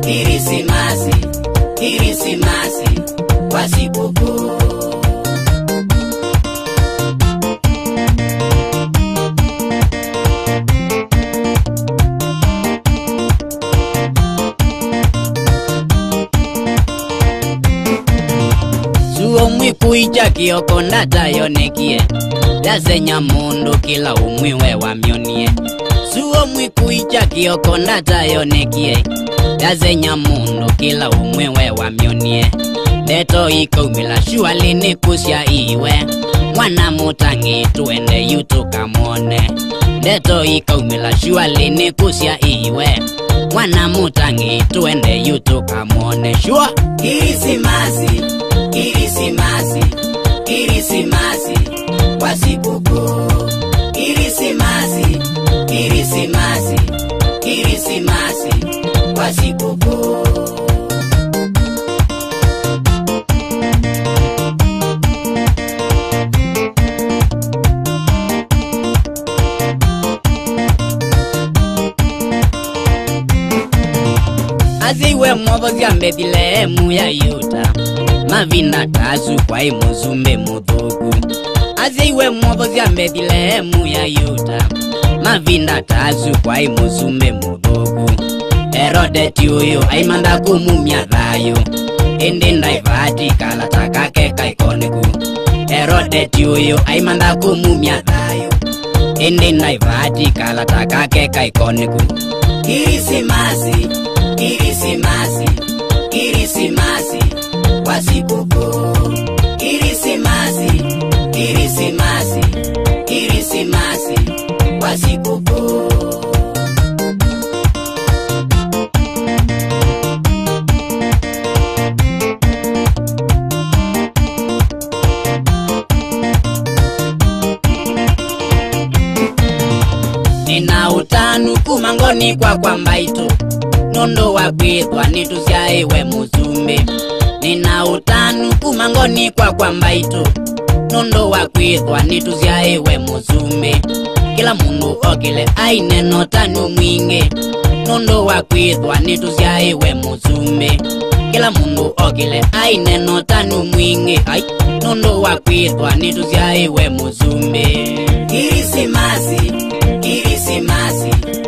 Kirisimasi, Kirisimasi, kwa sikukuu. Suo mwiku ija kioko ndatayonekie, yazenya mundu kila umwiwe wa mionie. Suo mwiku ija kioko ndatayonekie, yazenya mundu kila umwiwe wa mionie. Ndeto ikaumila shuali ni kusya iwe, mwana mutangi tuende yutu kamone. Ndeto ikaumila shuali ni kusya iwe, mwana mutangi tuende yutu kamone. Shua Kirisimasi, Kirisimasi, Kirisimasi, kwa sikukuu. Kirisimasi, Kirisimasi, Kirisimasi, kwa sikukuu. Aziwe mwobozi Bethlehemu ya Yuda, mavinda tazu kwa imuzumbe mudhugu. Aziwe mwobozi Bethlehemu ya Yuda, mavinda tazu kwa imuzumbe mudhugu. Herode tiuyo aimanda kumumya thayo, indi ndaivati kalata kake kaikoniku. Herode tiuyo aimanda kumumya thayo, indi ndaivati kalata kake kaikoniku. Kirisimasi, Kirisimasi, Kirisimasi, kwa sikukuu. Kirisimasi, Kirisimasi, Kirisimasi, kwa sikukuu. Nina utanu kumangoni kwa kwambaito, nondo wakwithwa nitusyaiwe muzumbe. Nina utanu kumangoni kwa kwambaito, nondo wakwithwa nitusyaiwe muzumbe. Kila mundu okile aine notanu mwingi, nondo wakwithwa nitusyaiwe muzumbe. Kila mundu okile aine notanu mwingi, nondo wakwithwa nitusyaiwe muzumbe. Kirisimasi, Kirisimasi,